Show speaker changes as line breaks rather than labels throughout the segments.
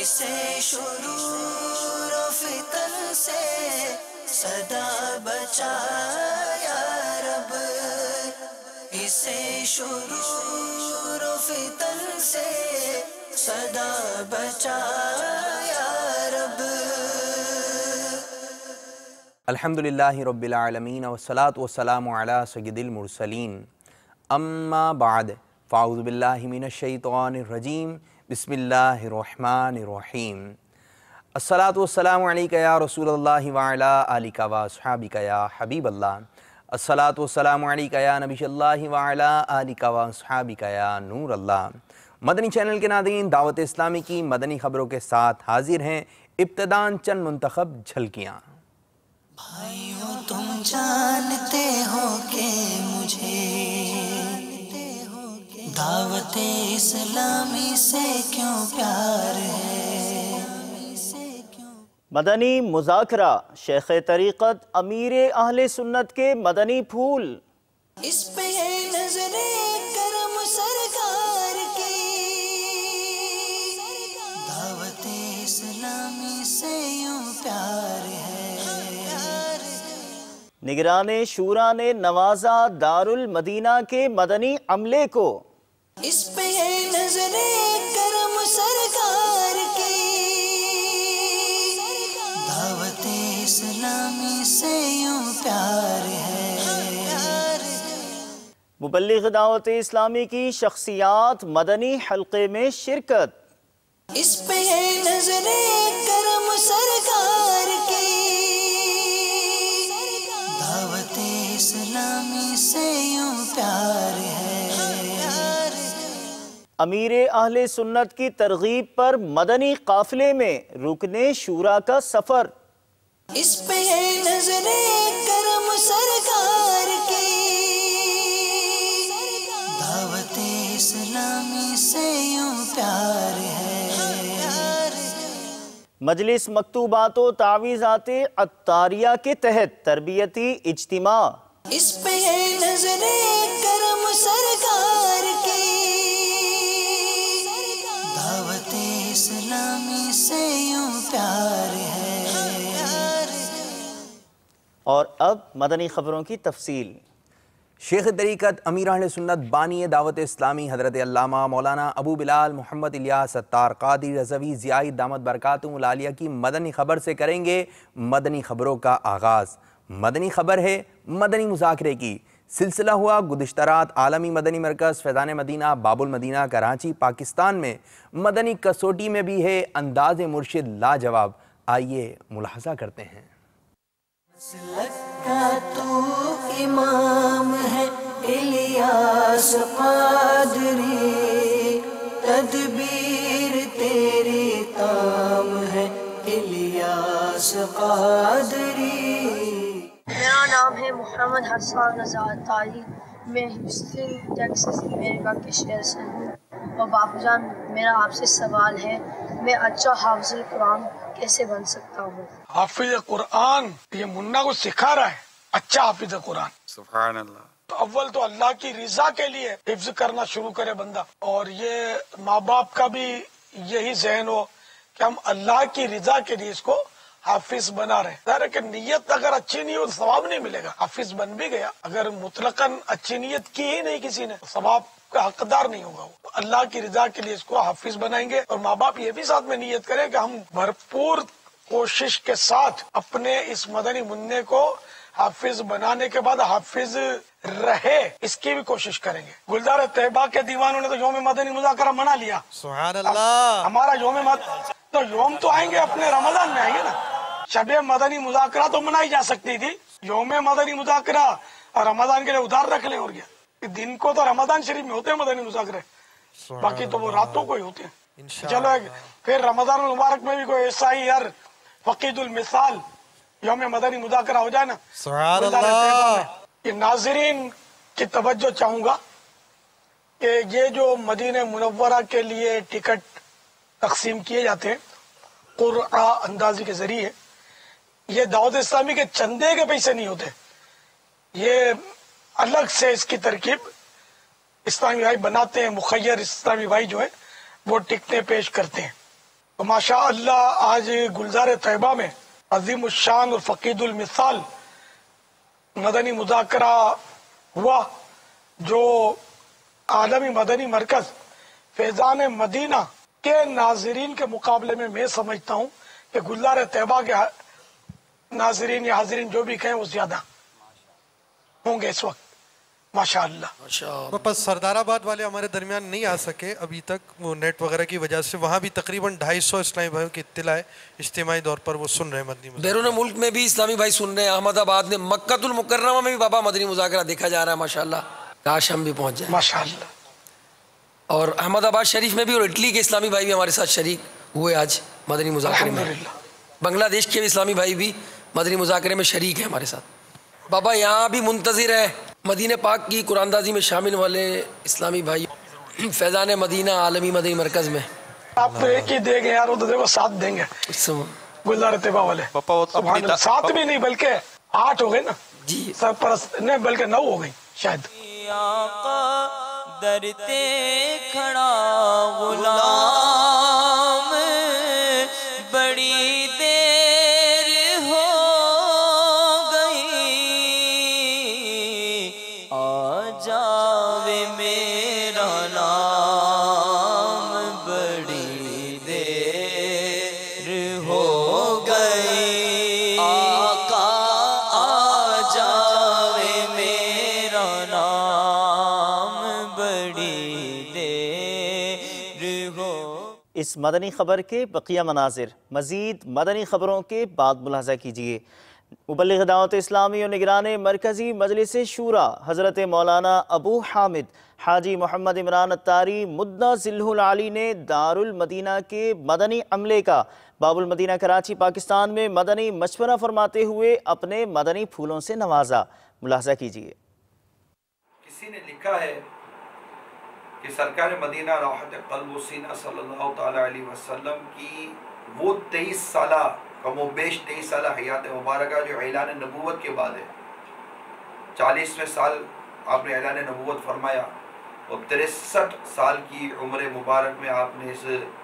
اسے شرور و فتن سے صدا بچا یا رب، اسے شرور و فتن سے صدا بچا یا رب۔
الحمدللہ رب العالمین والصلاة والسلام علی سید المرسلین، اما بعد فاعوذ باللہ من الشیطان الرجیم، بسم اللہ الرحمن الرحیم۔ الصلاة والسلام علیکہ یا رسول اللہ وعلا آلکہ واصحابکہ یا حبیب اللہ۔ الصلاة والسلام علیکہ یا نبی اللہ وعلا آلکہ واصحابکہ یا نور اللہ۔ مدنی چینل کے ناظرین، دعوت اسلامی کی مدنی خبروں کے ساتھ حاضر ہیں۔ ابتداً چند منتخب جھلکیاں۔
بھائیو تم جانتے ہو کہ مجھے دعوت اسلامی سے کیوں پیار ہے۔
مدنی مذاکرہ، شیخ طریقت امیر اہل سنت کے مدنی پھول۔
اس پہ نظر کرم سرکار کی، دعوت اسلامی سے یوں پیار ہے۔
نگران شورا نے نوازا دارالمدینہ کے مدنی عملے کو۔
اس پہ نظر کرم سرکار کی، دعوت اسلامی سے یوں پیار ہے۔
مبلغ دعوت اسلامی کی شخصیات مدنی حلقے میں شرکت۔
اس پہ نظر کرم سرکار کی، دعوت اسلامی سے یوں پیار ہے۔
امیر اہل سنت کی ترغیب پر مدنی قافلے میں رکن شورا کا سفر۔
اس پہ نظر کرم سرکار کی، دعوت اسلامی سے یوں پیار ہے۔
مجلس مکتوبات و تعویذات عطاریہ کے تحت تربیتی اجتماع۔
اس پہ نظر کرم سرکار کی، دعوت اسلامی سے یوں پیار ہے۔
اور اب مدنی خبروں کی تفصیل۔
شیخ طریقت امیر اہل سنت بانی دعوت اسلامی حضرت علامہ مولانا ابو بلال محمد الیاس ستار قادری رضوی زیائی دامت برکاتہم العالیہ کی مدنی خبر سے کریں گے مدنی خبروں کا آغاز۔ مدنی خبر ہے مدنی مذاکرے کی۔ سلسلہ ہوا گزشتہ رات عالمی مدنی مرکز فیضان مدینہ باب المدینہ کراچی پاکستان میں مدنی کسوٹی میں بھی ہے انداز مرشد لاجواب۔ آئیے ملاحظہ کرتے ہیں۔
مسلک کا تو امام ہے الیاس قادری، تدبیر تیری تام ہے الیاس قادری۔
میرا نام ہے محمد حسان رضا طاہر، میں ہیوسٹن ٹیکساس امریکہ کے شہر سے ہوں، اور باپو جان میرا آپ سے سوال ہے، میں اچھا حافظ القرآن کیسے بن سکتا ہوں؟
حافظ قرآن یہ منا کو سکھا رہا ہے اچھا حافظ قرآن۔ سبحان اللہ۔ تو اول تو اللہ کی رضا کے لیے حفظ کرنا شروع کرے بندہ، اور یہ ماں باپ کا بھی یہی ذہن ہو کہ ہم اللہ کی رضا کے لیے اس کو حافظ بنا رہے ہیں۔ ظاہر ہے کہ نیت اگر اچھی نہیں ہو تو ثواب نہیں ملے گا۔ حافظ بن بھی گیا، اگر مطلقاً اچھی نیت کی ہی نہیں کسی نے، ثواب کا حقدار نہیں ہوگا وہ۔ اللہ کی رضا کے لیے اس کو حافظ بنائیں گے، اور ماں باپ یہ بھی ساتھ میں نیت کریں کہ ہم بھرپور کوشش کے ساتھ اپنے اس مدنی منع کو حافظ بنانے کے بعد حافظ رہے اس کی بھی کوشش کریں گے۔ گلزار طیبہ کے دیوانوں نے تو یوم مدنی مذاکرہ منا لیا۔ سبحان اللہ۔ ہمارا یوم تو آئیں گے اپنے رمضان میں آئیں گے نا۔ شب مدنی مذاکرہ تو منائی جا سکتی تھی، یوم مدنی مذاکرہ اور رمضان کے لیے ادھار رکھ لیں، اور کیا دن کو تو رمضان شریف میں ہوتے ہیں مدنی مذاکرے، باقی تو وہ راتوں کو ہی ہوتے ہیں۔ چلو پھر رمضان المبارک میں بھی کوئی ایسا ہی ہر فقید المثال یوم مدنی مذاکرہ ہو جائے نا۔ سبحان اللہ۔ یہ ناظرین کی توجہ چاہوں گا کہ یہ جو مدینہ منورہ کے لیے ٹکٹ تقسیم کیے جاتے ہیں قرعہ اندازی کے ذریعے، یہ دعوت اسلامی کے چندے کے پیسے نہیں ہوتے، یہ الگ سے اس کی ترکیب اسلامی بھائی بناتے ہیں، مخیر اسلامی بھائی جو ہے وہ ٹکٹیں پیش کرتے ہیں، تو ماشاء اللہ آج گلزار طیبہ میں عظیم الشان اور فقید المثال مدنی مذاکرہ ہوا، جو عالمی مدنی مرکز فیضان مدینہ کے ناظرین کے مقابلے میں سمجھتا ہوں کہ گلزار طیبہ کے ناظرین یا حاضرین جو بھی کہیں وہ زیادہ ہوں گے اس وقت ماشاءاللہ۔
بس سردار آباد والے ہمارے درمیان نہیں آ سکے ابھی تک، وہ نیٹ وغیرہ کی وجہ سے، وہاں بھی تقریباً 250 اسلامی بھائیوں کی اطلاع ہے، اجتماعی طور پر وہ سن رہے ہیں مدنی مذاکرہ۔
بیرون ملک میں بھی اسلامی بھائی سن رہے ہیں، احمد آباد میں، مکہ المکرمہ میں بھی بابا مدنی مذاکرہ دیکھا جا رہا ہے ماشاءاللہ، کاش ہم بھی پہنچ جائیں
ماشاءاللہ۔
اور احمد آباد شریف میں بھی اور اٹلی کے اسلامی بھائی بھی ہمارے ساتھ شریک ہوئے آج مدنی مذاکرے میں، بنگلہ دیش کے بھی اسلامی بھائی بھی مدنی مذاکرے میں شریک ہیں ہمارے ساتھ۔ بابا یہاں بھی منتظر ہے مدینہ پاک کی قرآن اندازی میں شامل والے اسلامی بھائی فیضان مدینہ عالمی مدنی مرکز میں۔
آپ تو ایک ہی دیں گے یار، وہ تو دیکھو 7 دیں گے گلزار طیبہ والے، سبحان اللہ، 7 بھی نہیں بلکہ 8 ہو گئے نا
جی،
سرپرست نہیں بلکہ 9 ہو گئی شاید۔
درتے کھڑا غلام بڑی دیر ہو گئی، آ جاوے میرا نام بڑی دیر ہو گئی، آقا آ جاوے میرا نام بڑی دیر ہو۔
اس مدنی خبر کے بقیہ مناظر مزید مدنی خبروں کے بعد ملاحظہ کیجیے۔ مبلغ دعوت اسلامی اور نگران مرکزی مجلس شورا حضرت مولانا ابو حامد حاجی محمد عمران اتاری مدہ ذلہ العالی نے دارالمدینہ کے مدنی عملے کا باب المدینہ کراچی پاکستان میں مدنی مشورہ فرماتے ہوئے اپنے مدنی پھولوں سے نوازا۔ ملاحظہ کیجیے۔
کسی نے لکھا ہے کہ سرکار مدینہ راحت قلب و سینہ صلی اللہ تعالیٰ علیہ وسلم کی وہ 23 سالہ کم و بیش 23 سالہ حیات مبارکہ جو اعلان نبوت کے بعد ہے، 40ویں سال آپ نے اعلان نبوت فرمایا اور 63 سال کی عمر مبارک میں آپ نے اس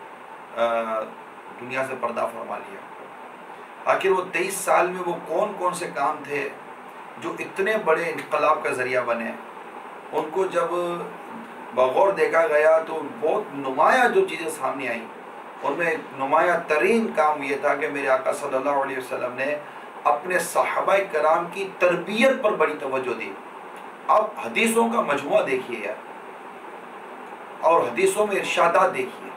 دنیا سے پردہ فرما لیا۔ آخر وہ 23 سال میں وہ کون کون سے کام تھے جو اتنے بڑے انقلاب کا ذریعہ بنے؟ ان کو جب بغور دیکھا گیا تو بہت نمایاں جو چیزیں سامنے آئیں، ان میں نمایاں ترین کام یہ تھا کہ میرے آقا صلی اللہ علیہ وسلم نے اپنے صحابہ کرام کی تربیت پر بڑی توجہ دی۔ اب حدیثوں کا مجموعہ دیکھیے یار، اور حدیثوں میں ارشادات دیکھیے،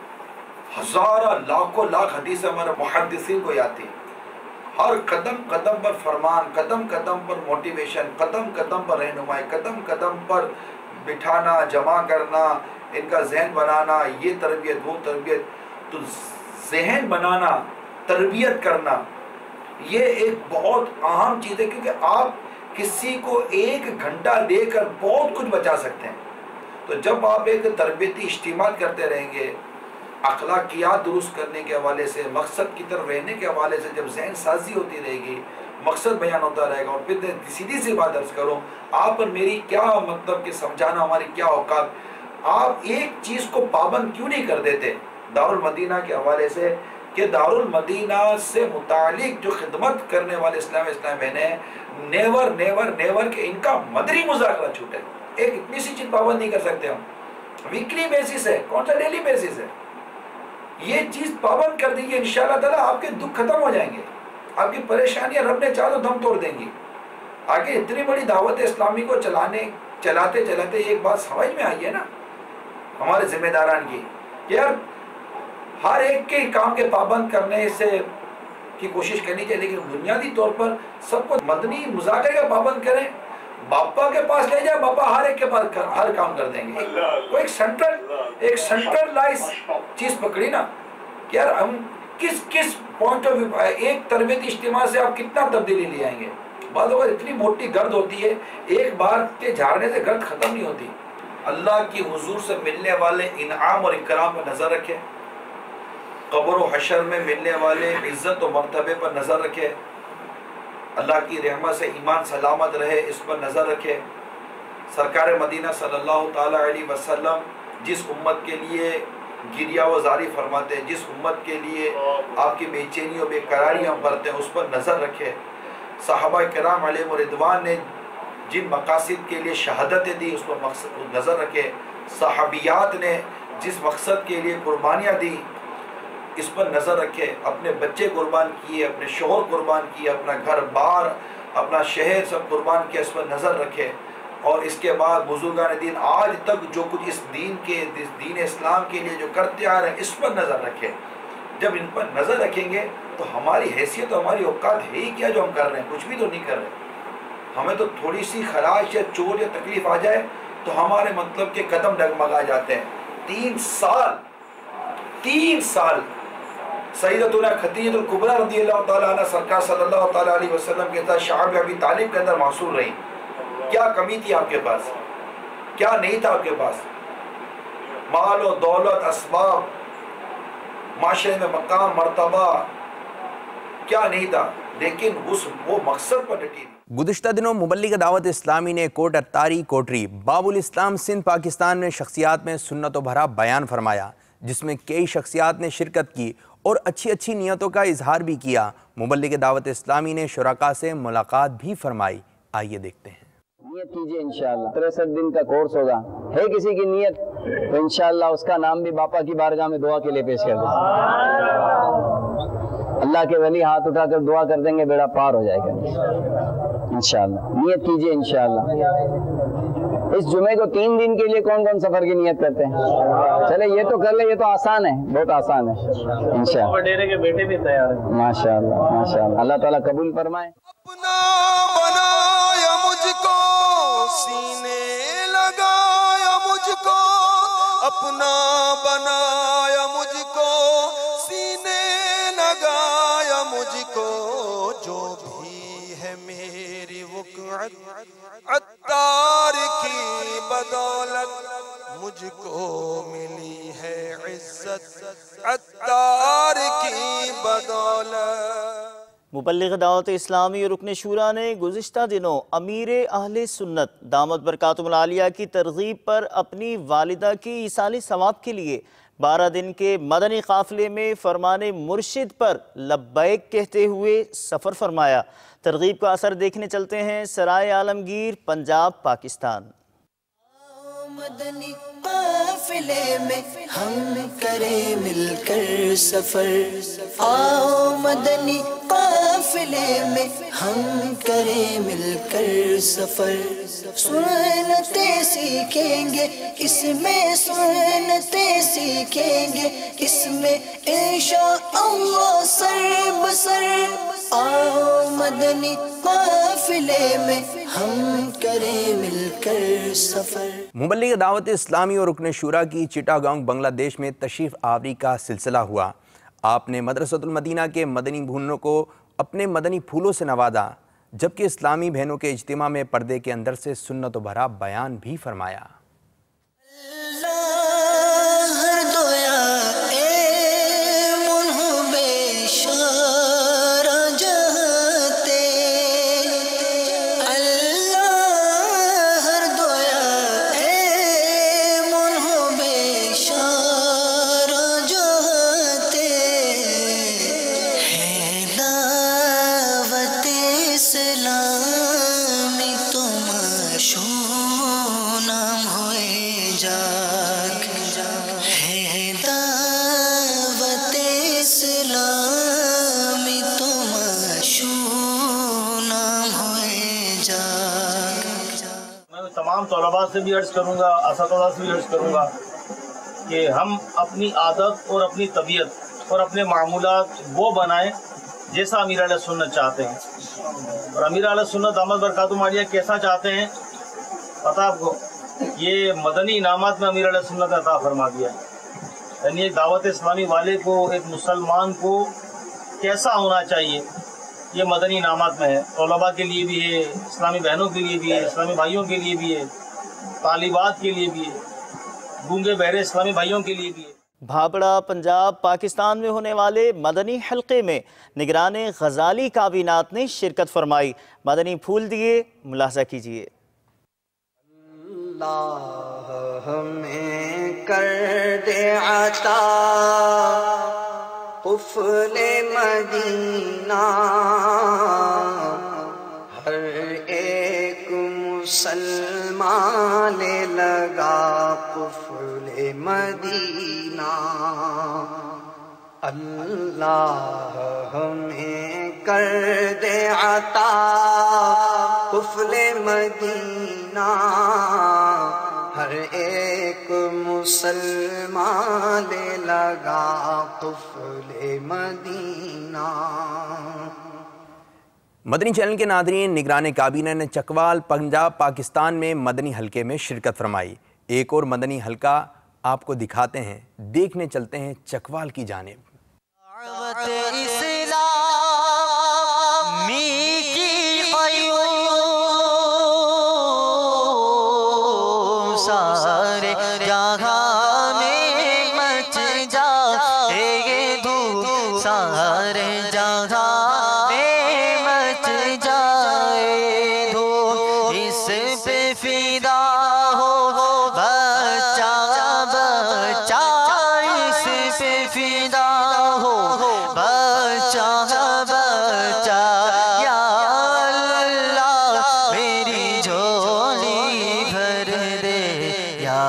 ہزارہ لاکھوں لاکھ حدیث ہمارے محدثین کو یاد تھی۔ ہر قدم قدم پر فرمان، قدم قدم پر موٹیویشن، قدم قدم پر رہنمائی، قدم قدم پر بٹھانا، جمع کرنا، ان کا ذہن بنانا، یہ تربیت وہ تربیت۔ تو ذہن بنانا، تربیت کرنا، یہ ایک بہت اہم چیز ہے، کیونکہ آپ کسی کو 1 گھنٹہ دے کر بہت کچھ بچا سکتے ہیں۔ تو جب آپ ایک تربیتی اجتماع کرتے رہیں گے، اخلاقیات درست کرنے کے حوالے سے، مقصد کی طرف رہنے کے حوالے سے جب ذہن سازی ہوتی رہے گی، مقصد بیان ہوتا رہے گا، اور پھر سیدھی سی بات عرض کروں، آپ پر میری کیا مطلب کہ سمجھانا ہماری کیا اوقات، آپ ایک چیز کو پابند کیوں نہیں کر دیتے دارالمدینہ کے حوالے سے، کہ دارالمدینہ سے متعلق جو خدمت کرنے والے اسلام بہنیں، نیور نیور نیور کہ ان کا مدنی مذاکرہ چھوٹے۔ ایک اتنی سی چیز پابند نہیں کر سکتے ہم، ویکلی بیسس ہے، کون سا ڈیلی بیسس ہے، یہ چیز پابند کر دیجیے، انشاءاللہ تعالیٰ آپ کے دکھ ختم ہو جائیں گے، آپ کی پریشانیاں رب نے چاہا تو دم توڑ دیں گی۔ آگے اتنی بڑی دعوت اسلامی کو چلاتے چلاتے ایک بات سمجھ میں آئی ہے نا ہمارے ذمہ داران کی، کہ یار ہر ایک کے کام کے پابند کرنے سے کی کوشش کرنی چاہیے، لیکن بنیادی طور پر سب کو مدنی مذاکرے کا پابند کریں، باپا کے پاس لے جائے، باپا ہر ایک کے پاس ہر کام کر دیں گے۔ کوئی ایک سینٹرلائز چیز پکڑی نا کہ یار ہم کس پوائنٹ آف ویو، ایک تربیتی اجتماع سے آپ کتنا تبدیلی لے آئیں گے۔ بعض اوقات اتنی موٹی گرد ہوتی ہے، ایک بار کے جھاڑنے سے گرد ختم نہیں ہوتی۔ اللہ کی حضور سے ملنے والے انعام اور اکرام پر نظر رکھے، قبر و حشر میں ملنے والے عزت و مرتبے پر نظر رکھے، اللہ کی رحمت سے ایمان سلامت رہے اس پر نظر رکھے۔ سرکار مدینہ صلی اللہ تعالیٰ علیہ وسلم جس امت کے لیے گریہ وزاری فرماتے ہیں، جس امت کے لیے آپ کی بے چینی و بے قراریاں برتے ہیں اس پر نظر رکھے۔ صحابہ کرام علیہ رضوان نے جن مقاصد کے لیے شہادتیں دی اس پر نظر رکھے۔ صحابیات نے جس مقصد کے لیے قربانیاں دی اس پر نظر رکھے، اپنے بچے قربان کیے، اپنے شوہر قربان کیے، اپنا گھر بار، اپنا شہر سب قربان کیا، اس پر نظر رکھے۔ اور اس کے بعد بزرگان دین آج تک جو کچھ اس دین اسلام کے لیے جو کرتے آ رہے ہیں اس پر نظر رکھے۔ جب ان پر نظر رکھیں گے تو ہماری حیثیت، ہماری اوقات ہے ہی کیا جو ہم کر رہے ہیں، کچھ بھی تو نہیں کر رہے۔ ہمیں تو تھوڑی سی خراش یا چوٹ یا تکلیف آ جائے تو ہمارے مطلب کے قدم ڈگمگا جاتے ہیں۔ 3 سال سیدتنا خدیجہ الکبریٰ رضی اللہ تعالیٰ عنہ سرکار صلی اللہ تعالیٰ علیہ وسلم کے ساتھ شعب ابی طالب کے اندر محصور رہی۔ کیا کمی تھی آپ کے پاس؟ کیا نہیں تھا آپ کے پاس؟ مال و دولت، اسباب، معاشرے میں مقام، مرتبہ، کیا نہیں تھا، لیکن وہ مقصد پر ڈٹی۔
گزشتہ دنوں مبلغ دعوت اسلامی نے کوٹ اتاری کوٹری باب الاسلام سندھ پاکستان میں شخصیات میں سنت و بھرا بیان فرمایا، جس میں کئی شخصیات نے شرکت کی اور اچھی نیتوں کا اظہار بھی کیا۔ مبلغ دعوت اسلامی نے شرکاء سے ملاقات بھی فرمائی، آئیے دیکھتے ہیں۔
نیت کیجئے انشاءاللہ، 63 دن کا کورس ہوگا، ہے کسی کی نیت تو انشاءاللہ اس کا نام بھی باپا کی بارگاہ میں دعا کے لیے پیش کر دیں۔ اللہ کے ولی ہاتھ اٹھا کر دعا کر دیں گے، بیڑا پار ہو جائے گا انشاءاللہ۔ نیت کیجئے انشاءاللہ۔ اس جمعے کو 3 دن کے لیے کون کون سفر کی نیت کرتے ہیں؟ چلے یہ تو کر لے، یہ تو آسان ہے، بہت آسان ہے انشاءاللہ۔ ڈیرے کے بیٹے بھی تیار ہیں ماشاءاللہ ماشاءاللہ، اللہ تعالیٰ قبول فرمائے۔
اپنا بنایا مجھ کو، سینے لگایا مجھ کو، اپنا بنایا مجھ کو، سینے لگایا مجھ کو، جو بھی ہے میری وقعت عطار کی بدولت، مجھ کو ملی ہے عزت عطار کی بدولت۔
مبلغ دعوت اسلامی اور رکن شورا نے گزشتہ دنوں امیر اہل سنت دامت برکاتہم العالیہ کی ترغیب پر اپنی والدہ کی ایصال ثواب کے لیے 12 دن کے مدنی قافلے میں فرمان مرشد پر لبیک کہتے ہوئے سفر فرمایا۔ ترغیب کا اثر دیکھنے چلتے ہیں سرائے عالمگیر، پنجاب، پاکستان۔
مدنی قافلے میں ہم کریں مل کر سفر، آؤ مدنی قافلے میں ہم کریں مل کر سفر، سنتیں سیکھیں گے اس میں، سنتیں سیکھیں گے اس میں انشاءاللہ سر بسر، آؤ مدنی قافلے میں ہم کریں مل کر سفر۔
مبلغ دعوت اسلامی اور رکن شورا کی چٹاگانگ بنگلہ دیش میں تشریف آوری کا سلسلہ ہوا۔ آپ نے مدرسۃ المدینہ کے مدنی بھونوں کو اپنے مدنی پھولوں سے نوازا، جبکہ اسلامی بہنوں کے اجتماع میں پردے کے اندر سے سنت و بھرا بیان بھی فرمایا۔
تمام طلباء سے بھی عرض کروں گا، اساتذہ سے بھی عرض کروں گا کہ ہم اپنی عادت اور اپنی طبیعت اور اپنے معمولات وہ بنائیں جیسا امیر علیہ سنت چاہتے ہیں۔ اور امیر علیہ سنت دامت برکاتہم العالیہ کیسا چاہتے ہیں پتہ آپ کو؟ یہ مدنی انعامات میں امیر علیہ سنت نے عطا فرما دیا ہے، یعنی ایک دعوت اسلامی والے کو، ایک مسلمان کو کیسا ہونا چاہیے یہ مدنی انعامات میں ہے۔ طلباء کے لیے بھی ہے، اسلامی بہنوں کے لیے بھی ہے، اسلامی بھائیوں کے لیے بھی ہے، طالبات کے لیے بھی ہے، گونگے بہرے اسلامی بھائیوں کے لیے بھی ہے۔
بھاپڑا، پنجاب، پاکستان میں ہونے والے مدنی حلقے میں نگران غزالی کابینات نے شرکت فرمائی۔ مدنی پھول دیے، ملاحظہ کیجیے۔
اللہ ہمیں کر دے عطا قفل مدینہ ہر ایک مسلمان لے لگا قفل مدینہ اللہ ہمیں کر دے عطا قفل مدینہ ہر ایک مسلمان لے لگا قفل مدینہ۔
مدنی چینل کے ناظرین، نگران کابینہ نے چکوال پنجاب پاکستان میں مدنی حلقے میں شرکت فرمائی۔ ایک اور مدنی حلقہ آپ کو دکھاتے ہیں، دیکھنے چلتے ہیں چکوال کی جانب۔
دعوت اسلامی کی قیوم سارے جہاں میں مچ جائے یہ دھوم، سارے جہاں میں مچ جائے دھوم، اس پہ فدا ہو بچہ بچہ، اس پہ فدا ہو بچہ بچہ، یا اللہ میری جھولی بھر دے، یا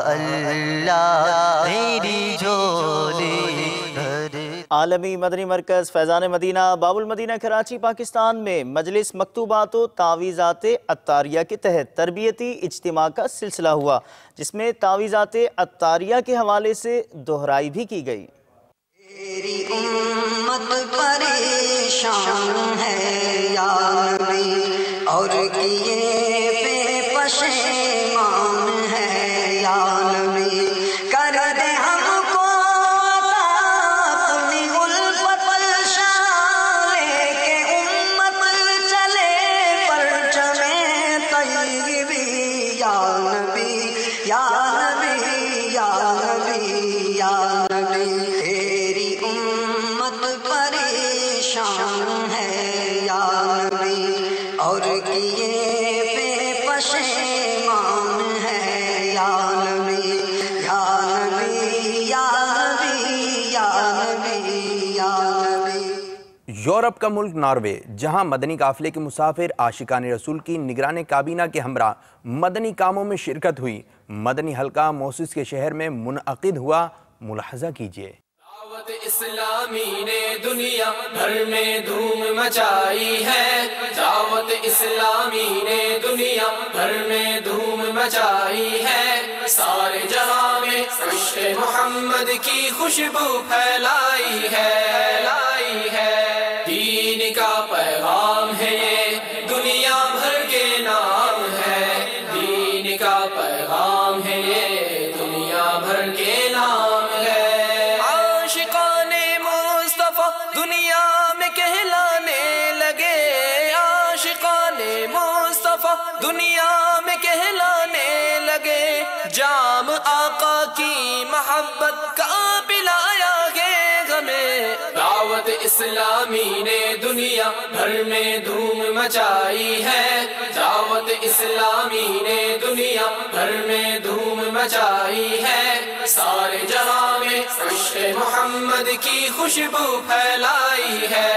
اللہ میری جھولی بھر دے۔
عالمی مدنی مرکز فیضان مدینہ باب المدینہ کراچی پاکستان میں مجلس مکتوبات و تعویذات عطاریہ کے تحت تربیتی اجتماع کا سلسلہ ہوا، جس میں تعویذات عطاریہ کے حوالے سے دہرائی بھی کی گئی۔
تیری امت پریشان ہے یا نبی، اور کیے پہ پشیمان ہے یا نبی، کر دے ہم کو عطا اپنی الفت شان کے امت چلے پرچم طیبی، یا نبی یا نبی یا نبی یا نبی، تیری امت پریشان ہے یا نبی، اور کیے پہ پشیمان ہے یا نبی یا نبی یا نبی یا نبی یا نبی۔
یورپ کا ملک ناروے، جہاں مدنی قافلے کے مسافر عاشقان رسول کی نگران کابینہ کے ہمراہ مدنی کاموں میں شرکت ہوئی۔ مدنی حلقہ موسس کے شہر میں منعقد ہوا، ملاحظہ کیجیے۔
دعوت اسلامی نے دنیا بھر میں دھوم مچائی ہے، دعوت اسلامی نے دنیا بھر میں دھوم مچائی ہے، سارے جہاں میں عشق محمد کی خوشبو پھیلائی ہے، دین کا پیغام ہے یہ دنیا بھر کے نام ہے، دین کا پیغام ہے یہ دنیا بھر کے نام ہے، عاشقان مصطفیٰ دنیا میں کہلانے لگے، عاشقان مصطفیٰ دنیا میں کہلانے لگے، جام آقا کی محبت کا پلایا گے ہمیں، دعوت اسلامی نے دنیا بھر میں دھوم مچائی ہے، دعوت اسلامی نے دنیا بھر میں دھوم مچائی ہے، سارے جہاں میں عشق محمد کی خوشبو پھیلائی ہے،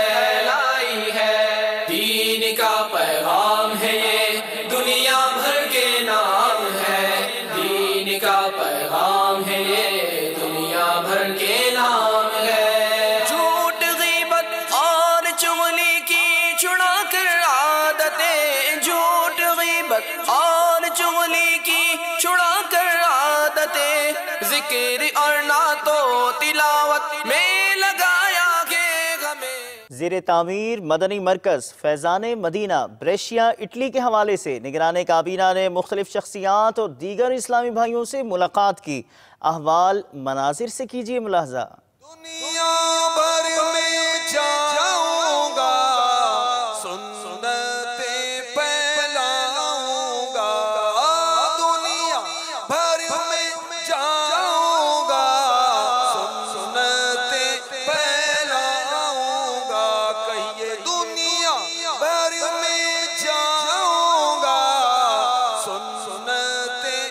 دین کا پیغام ہے یہ دنیا بھر کے نام ہے، دین کا پیغام ہے یہ دنیا بھر کے نام ہے، جھوٹ غیبت اور چغلی کی چھڑا کر عادتیں، جھوٹ غیبت اور چغلی کی چھڑا کر عادتیں، ذکر اور نعت و تلاوت میں لگایا گے ہمیں۔
زیر تعمیر مدنی مرکز فیضان مدینہ بریشیا اٹلی کے حوالے سے نگران کابینہ نے مختلف شخصیات اور دیگر اسلامی بھائیوں سے ملاقات کی۔ احوال مناظر سے کیجیے ملاحظہ۔
دنیا بھر میں جاؤں گا، سنتیں پھیلاؤں گا، دنیا بھر میں جاؤں گا، سنتیں پھیلاؤں گا، کہیے دنیا بھر میں جاؤں گا، سنتیں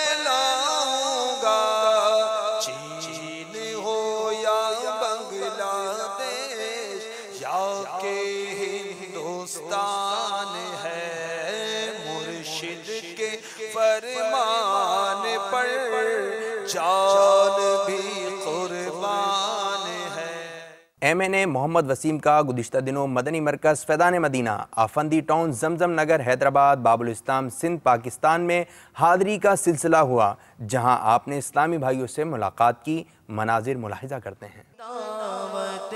پھیلاؤں گا، چین ہو یا بنگلہ فرمان پر جان بھی قربان ہے۔
MNA محمد وسیم کا گزشتہ دنوں مدنی مرکز فیضان مدینہ آفندی ٹاؤن زمزم نگر حیدرآباد باب الاسلام سندھ پاکستان میں حاضری کا سلسلہ ہوا، جہاں آپ نے اسلامی بھائیوں سے ملاقات کی، مناظر ملاحظہ کرتے ہیں۔
دعوت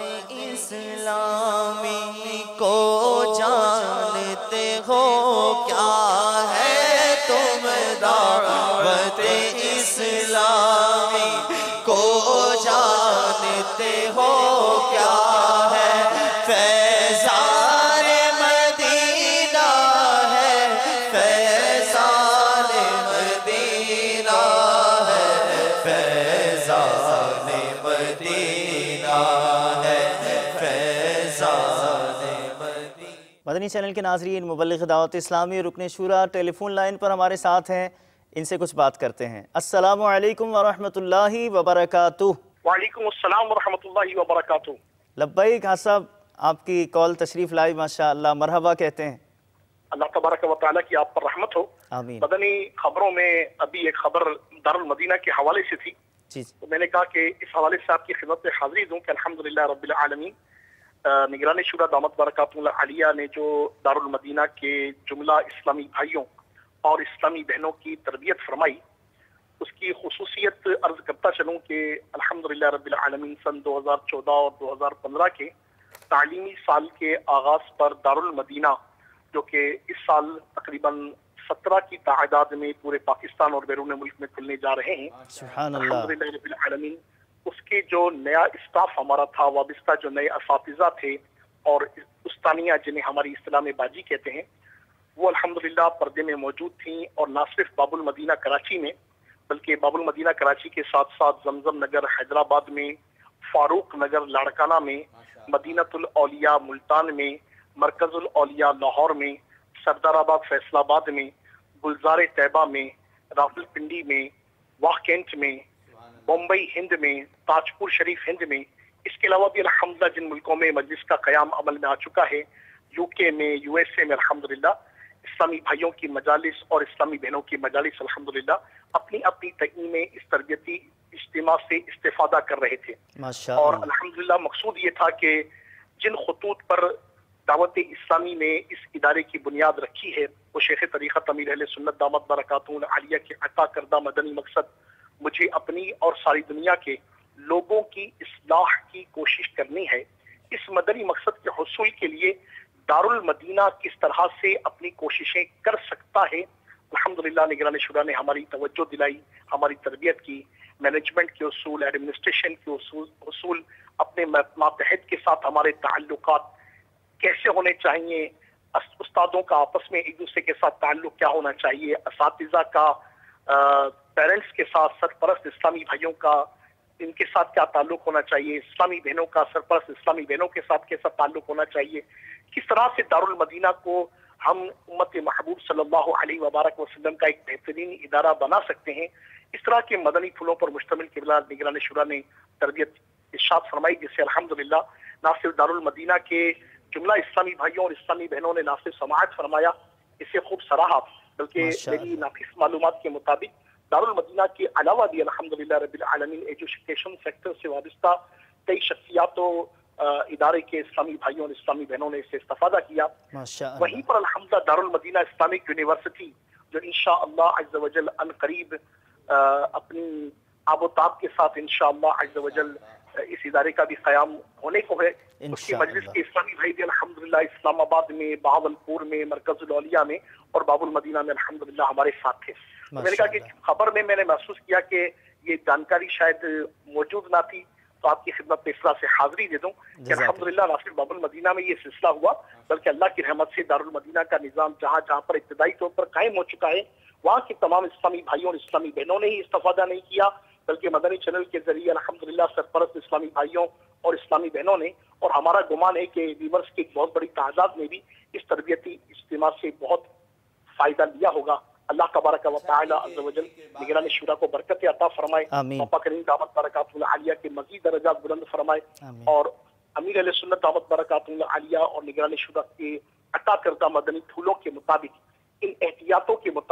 اسلامی کو جانتے ہو کیا ہے تم، دعوت اسلامی کو جانتے ہو کیا ہے، فیضان مدینہ ہے، فیضان مدینہ ہے، فیضان مدینہ ہے، فیضان مدینہ۔
مدنی چینل کے ناظرین، مبلغ دعوت اسلامی رکن شورا ٹیلی فون لائن پر ہمارے ساتھ ہیں، ان سے کچھ بات کرتے ہیں۔ السلام علیکم ورحمۃ اللہ وبرکاتہ۔
وعلیکم السلام ورحمۃ اللہ وبرکاتہ۔
لبیک حاج صاحب، آپ کی کال تشریف لائی، ماشاء اللہ، مرحبا کہتے ہیں۔
اللہ تبارک و تعالیٰ کی آپ پر رحمت ہو۔
آمین۔
مدنی خبروں میں ابھی ایک خبر دارالمدینہ کے حوالے سے تھی، تو میں نے کہا کہ اس حوالے سے آپ کی خدمت میں حاضری دوں کہ الحمدللہ رب العالمین نگران شورا دامت برکاتہ العالیہ نے جو دارالمدینہ کے جملہ اسلامی بھائیوں اور اسلامی بہنوں کی تربیت فرمائی، اس کی خصوصیت عرض کرتا چلوں کہ الحمدللہ رب العالمین سن 2014 اور 2015 کے تعلیمی سال کے آغاز پر دارالمدینہ، جو کہ اس سال تقریباً 17 کی تعداد میں پورے پاکستان اور بیرون ملک میں کھلنے جا رہے ہیں،
سبحان اللہ،
الحمدللہ رب العالمین اس کے جو نیا اسٹاف ہمارا تھا، وابستہ جو نئے اساتذہ تھے اور استانیہ جنہیں ہماری اصطلاح میں باجی کہتے ہیں، وہ الحمدللہ پردے میں موجود تھیں، اور نہ صرف باب المدینہ کراچی میں بلکہ باب المدینہ کراچی کے ساتھ ساتھ زمزم نگر حیدرآباد میں، فاروق نگر لاڑکانہ میں، مدینۃ الاولیاء ملتان میں، مرکز الاولیاء لاہور میں، سردار آباد فیصل آباد میں، گلزار طیبہ میں، راول پنڈی میں، واہ کینٹ میں، بمبئی ہند میں، تاج پور شریف ہند میں، اس کے علاوہ بھی الحمدللہ جن ملکوں میں مجلس کا قیام عمل میں آ چکا ہے، یو کے میں، یو ایس اے میں، الحمدللہ اسلامی بھائیوں کی مجالس اور اسلامی بہنوں کی مجالس الحمدللہ اپنی اپنی تقویم میں اس تربیتی اجتماع سے استفادہ کر رہے تھے، اور الحمدللہ مقصود یہ تھا کہ جن خطوط پر دعوت اسلامی نے اس ادارے کی بنیاد رکھی ہے، وہ شیخ طریقت امیر اہل سنت دامت برکاتہ العالیہ کے عطا کردہ مدنی مقصد مجھے اپنی اور ساری دنیا کے لوگوں کی اصلاح کی کوشش کرنی ہے۔ اس مدنی مقصد کے حصول کے لیے دارالمدینہ کس طرح سے اپنی کوششیں کر سکتا ہے، الحمدللہ نگران شورا نے ہماری توجہ دلائی، ہماری تربیت کی، مینجمنٹ کے اصول، ایڈمنسٹریشن کے اصول، اپنے ماتحت کے ساتھ ہمارے تعلقات کیسے ہونے چاہیے، استادوں کا آپس میں ایک دوسرے کے ساتھ تعلق کیا ہونا چاہیے، اساتذہ کا پیرنٹس کے ساتھ، سرپرست اسلامی بھائیوں کا ان کے ساتھ کیا تعلق ہونا چاہیے، اسلامی بہنوں کا سرپرست اسلامی بہنوں کے ساتھ کیسا تعلق ہونا چاہیے، کس طرح سے دارالمدینہ کو ہم امت محبوب صلی اللہ علیہ وبارک وسلم کا ایک بہترین ادارہ بنا سکتے ہیں، اس طرح کے مدنی پھولوں پر مشتمل قبلہ نگران شورا نے تربیت ارشاد فرمائی، جس سے الحمدللہ نہ صرف دارالمدینہ کے جملہ اسلامی بھائیوں اور اسلامی بہنوں نے نہ صرف سماعت فرمایا، اسے خوب سراہا، بلکہ میری ناقص معلومات کے مطابق دارالمدینہ کے علاوہ بھی الحمدللہ رب العالمین ایجوکیشن سیکٹر سے وابستہ کئی شخصیات و ادارے کے اسلامی بھائیوں اور اسلامی بہنوں نے اس سے استفادہ کیا۔ وہیں پر الحمدللہ دارالمدینہ اسلامک یونیورسٹی جو انشاءاللہ عز و جل ان قریب اپنی آب و تاب کے ساتھ انشاءاللہ عز و جل اس ادارے کا بھی قیام ہونے کو ہے، اس کی مجلس کے اسلامی بھائی بھی الحمدللہ اسلام آباد میں، بہاولپور میں، مرکز الاولیاء میں اور باب المدینہ میں الحمدللہ ہمارے ساتھ تھے۔ میں نے کہا کہ خبر میں نے محسوس کیا کہ یہ جانکاری شاید موجود نہ تھی، تو آپ کی خدمت میں اس طرح سے حاضری دے دوں کہ الحمدللہ نہ صرف باب المدینہ میں یہ سلسلہ ہوا، بلکہ اللہ کی رحمت سے دارالمدینہ کا نظام جہاں جہاں پر ابتدائی طور پر قائم ہو چکا ہے، وہاں کے تمام اسلامی بھائیوں اور اسلامی بہنوں نے ہی استفادہ نہیں کیا، بلکہ مدنی چینل کے ذریعے الحمدللہ سرپرست اسلامی بھائیوں اور اسلامی بہنوں نے، اور ہمارا گمان ہے کہ ویورز کی ایک بہت بڑی تعداد نے بھی اس تربیتی اجتماع سے بہت فائدہ لیا ہوگا۔ اللہ تبارک و تعالی عز و جل نگران شورا کو برکت عطا فرمائے، آقا کریم دعوت برکاتہ العالیہ کے مزید درجات بلند فرمائے، اور امیر اہل سنت دعوت برکاتہ العالیہ اور نگران شورا کے عطا کردہ مدنی پھولوں کے مطابق، ان احتیاطوں کے مطابق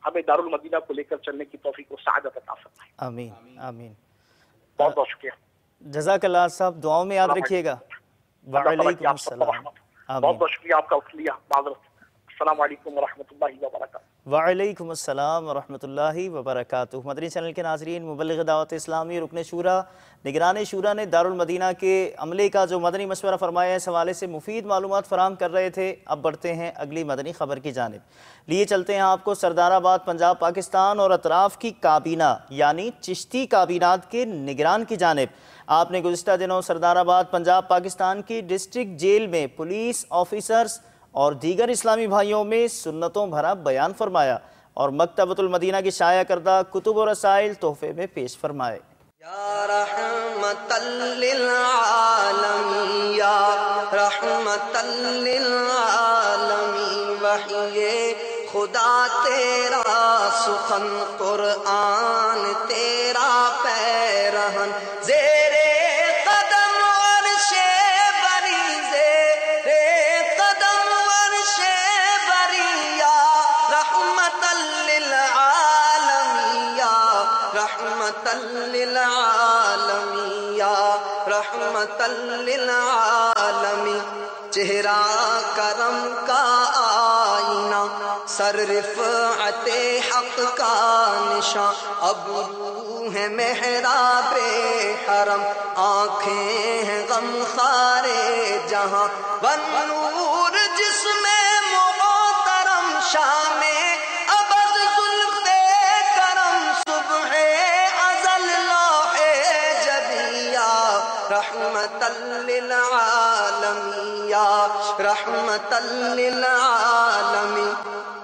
हमें दारुल मदीना को लेकर चलने की तौफीक और सआदत अता फरमाए।
आमीन आमीन।
बहुत बहुत शुक्रिया।
जज़ाकल्लाह साहब, दुआओं में याद रखिएगा। वालेकुम अस्सलाम।
बहुत बहुत शुक्रिया आपका शुक्रिया। माज़रत। अस्सलाम वालेकुम व रहमतुल्लाहि व बरकातहू।
वालेकुम अस्सलाम व रहमतुल्लाहि व बरकातुहू। मदनी चैनल के नाज़रीन, मुबल्लिग़ दावत इस्लामी रुकन शूरा निगरान शूरा ने दारुल मदीना के अमले का जो मदनी मशवरा फरमाया है, इस हवाले से मुफीद मालूमात फराहम कर रहे थे। अब बढ़ते हैं अगली मदनी खबर की जानिब। लिए चलते हैं आपको सरदाराबाद पंजाब पाकिस्तान और अतराफ़ की काबीना यानी चिश्ती काबीनात के निगरान की जानिब। आपने गुज़िश्ता दिनों सरदाराबाद पंजाब पाकिस्तान की डिस्ट्रिक्ट जेल में पुलिस ऑफिसर्स और दीगर इस्लामी भाइयों में सुन्नतों भरा बयान फरमाया और मकतबतुल मदीना की शाया करदा कुतुब और रसाइल तोहफे में पेश फरमाए।
या रहमतल लिल आलमीन, या रहमतल लिल आलमीन, वहिये खुदा तेरा सुखन कुरआन तेरा पैरहन, ज़ेरे कदम अर्शे बरी, ज़ेरे कदम अर्शे बरी, या रहमतल लिल आलमीन, या रहमतल लिल आलमीन, या रहमतल लिल आलमीन। चेहरा करम का आईना, सर रिफ़अते हक़ का निशान, अब रूह है मेहराबे हरम, आँखें हैं गमखारे जहाँ, बनूर जिसमें मोहतरम, शामे अबद ज़ुल्फ़े करम, सुबहे अज़ल लौहे जदिया, रहमतल लिल आलमीन, या रहमतल लिल आलमीन।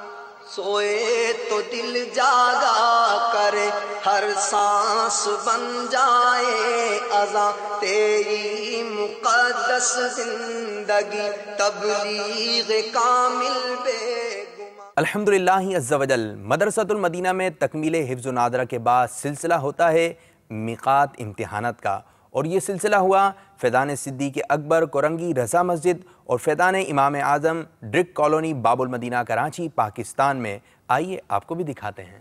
सोए तो दिल जागा करे, हर सांस बन जाए अज़ां, तेरी मुक़द्दस ज़िंदगी तबलीग़ कामिल बेगुमा।
अल्हम्दुलिल्लाह अज़्ज़ा वजल। मदरसतुल मदीना में तकमील हिफ्ज़ व नादरा के बाद सिलसिला होता है मिक़ात इम्तिहानात का, और ये सिलसिला हुआ फैज़ान सिद्दीक़ अकबर कोरंगी रज़ा मस्जिद और फैज़ान इमाम आज़म ड्रिक कॉलोनी बाबुल मदीना कराची पाकिस्तान में। आइए आपको भी दिखाते हैं।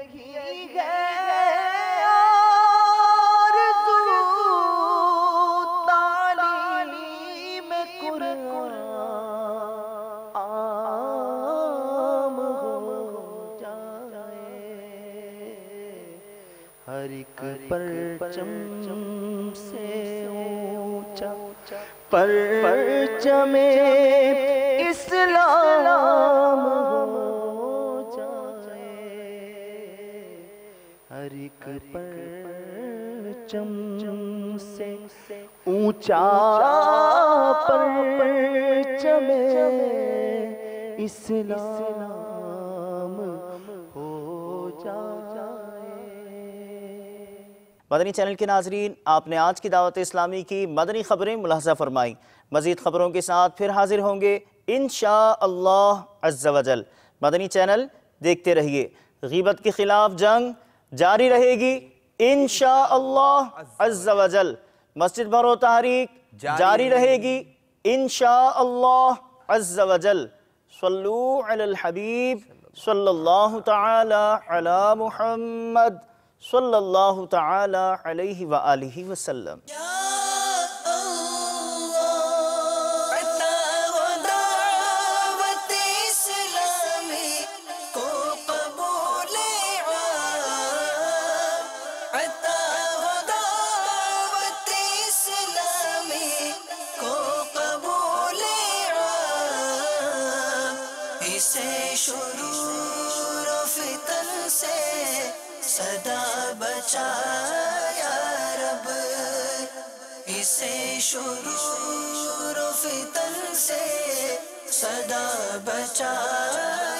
हर एक परचम से ऊंचा परचमे इस्लाम हो जाए, हर एक परचम से ऊंचा परचमे इस्लाम हो जाए।
मदनी चैनल के नाजरीन, आपने आज की दावत इस्लामी की मदनी खबरें मुलाहज़ा फरमाई। मज़ीद खबरों के साथ फिर हाजिर होंगे इंशाअल्लाह अज़्ज़ा वजल। मदनी चैनल देखते रहिए। ग़ीबत के खिलाफ जंग जारी रहेगी इंशाअल्लाह अज़्ज़ा वजल। मस्जिद भरो तहरीक जारी रहेगी इंशाअल्लाह अज़्ज़ा वजल। सल्लू अलल हबीब सल्लल्लाहु तआला अला मुहम्मद सल्लल्लाहु तआला अलैहि व आलिहि वसल्लम।
सदा बचाया रब, इसे शुरूर फितन से सदा बचाया